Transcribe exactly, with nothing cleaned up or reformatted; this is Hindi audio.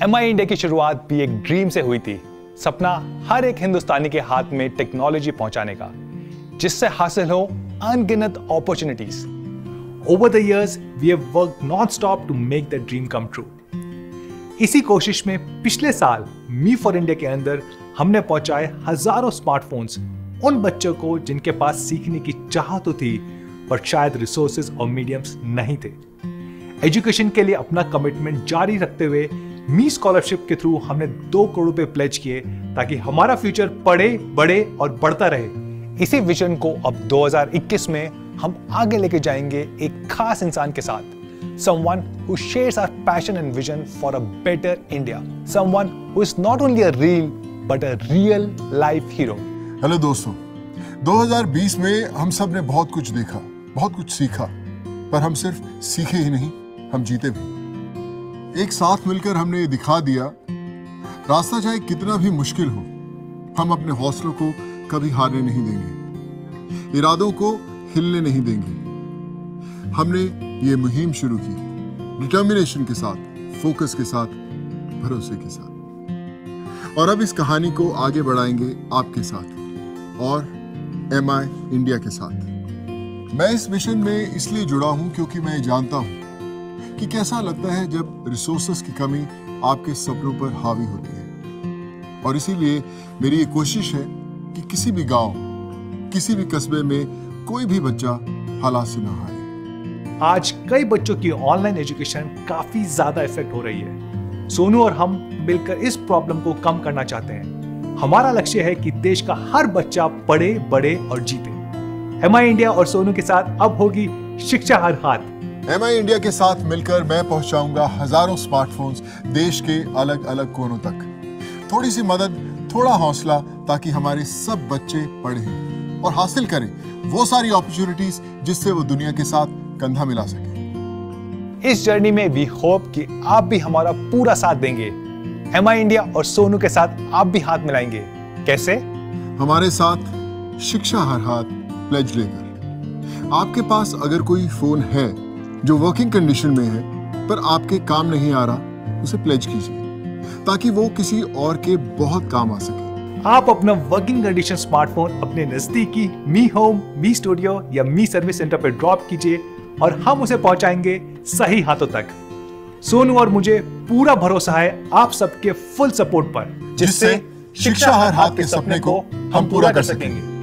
एम आई इंडिया की शुरुआत भी एक ड्रीम से हुई थी, सपना हर एक हिंदुस्तानी के हाथ में टेक्नोलॉजी पहुंचाने का, जिससे हासिल हो अनगिनत opportunities. Over the years, we have worked non-stop to make that dream come true. इसी कोशिश में पिछले साल मी फॉर इंडिया के अंदर हमने पहुंचाए हजारों स्मार्टफोन्स उन बच्चों को जिनके पास सीखने की चाह तो थी, पर शायद रिसोर्सेज और मीडियम्स नहीं थे। एजुकेशन के लिए अपना कमिटमेंट जारी रखते हुए मी स्कॉलरशिप के थ्रू हमने दो करोड़ रुपए प्लेज किए ताकि हमारा फ्यूचर पढ़े, बढ़े और बढ़ता रहे। इसी विजन को अब दो हज़ार इक्कीस में हम आगे लेके जाएंगे एक खास इंसान के साथ, someone who shares our passion and vision for a better India, someone who is not only a real but a real life hero. Hello दोस्तों, दो हज़ार बीस में हम सब ने बहुत कुछ देखा, बहुत कुछ सीखा, पर हम सिर्फ सीखे ही नहीं, हम जीते भी। एक साथ मिलकर हमने ये दिखा दिया, रास्ता चाहे कितना भी मुश्किल हो, हम अपने हौसलों को कभी हारने नहीं देंगे, इरादों को हिलने नहीं देंगे। हमने ये मुहिम शुरू की डिटर्मिनेशन के साथ, फोकस के साथ, भरोसे के साथ, और अब इस कहानी को आगे बढ़ाएंगे आपके साथ और एम आई इंडिया के साथ। मैं इस मिशन में इसलिए जुड़ा हूं क्योंकि मैं जानता हूं कि कैसा लगता है जब रिसोर्सेस की कमी आपके सपनों पर हावी होती है, और इसीलिए मेरी ये कोशिश है कि किसी भी गांव, किसी भी कस्बे में कोई भी बच्चा हालात से ना हारे। आज कई बच्चों की ऑनलाइन एजुकेशन काफी ज्यादा इफेक्ट हो रही है। सोनू और हम मिलकर इस प्रॉब्लम को कम करना चाहते हैं। हमारा लक्ष्य है कि देश का हर बच्चा पढ़े, बढ़े और जीते। एम आई इंडिया और सोनू के साथ अब होगी शिक्षा हर हाथ। एम आई इंडिया के साथ मिलकर मैं पहुंचाऊंगा हजारों स्मार्टफोन्स देश के अलग अलग कोनों तक। थोड़ी सी मदद, थोड़ा हौसला, ताकि हमारे सब बच्चे पढ़ें और हासिल करें वो सारी अपॉर्चुनिटीज जिससे वो दुनिया के साथ कंधा मिला सके। इस जर्नी में वी होप कि आप भी हमारा पूरा साथ देंगे। एम आई इंडिया और सोनू के साथ आप भी हाथ मिलाएंगे। कैसे? हमारे साथ शिक्षा हर हाथ प्लेज लेकर। आपके पास अगर कोई फोन है जो वर्किंग कंडीशन में है पर आपके काम नहीं आ रहा, उसे प्लेज कीजिए ताकि वो किसी और के बहुत काम आ सके। आप अपना वर्किंग कंडीशन स्मार्टफोन अपने नजदीकी मी होम, मी स्टूडियो या मी सर्विस सेंटर पर ड्रॉप कीजिए और हम उसे पहुंचाएंगे सही हाथों तक। सोनू और मुझे पूरा भरोसा है आप सबके फुल सपोर्ट पर, जिससे शिक्षा हर हाथ के सपने को हम पूरा कर सकेंगे।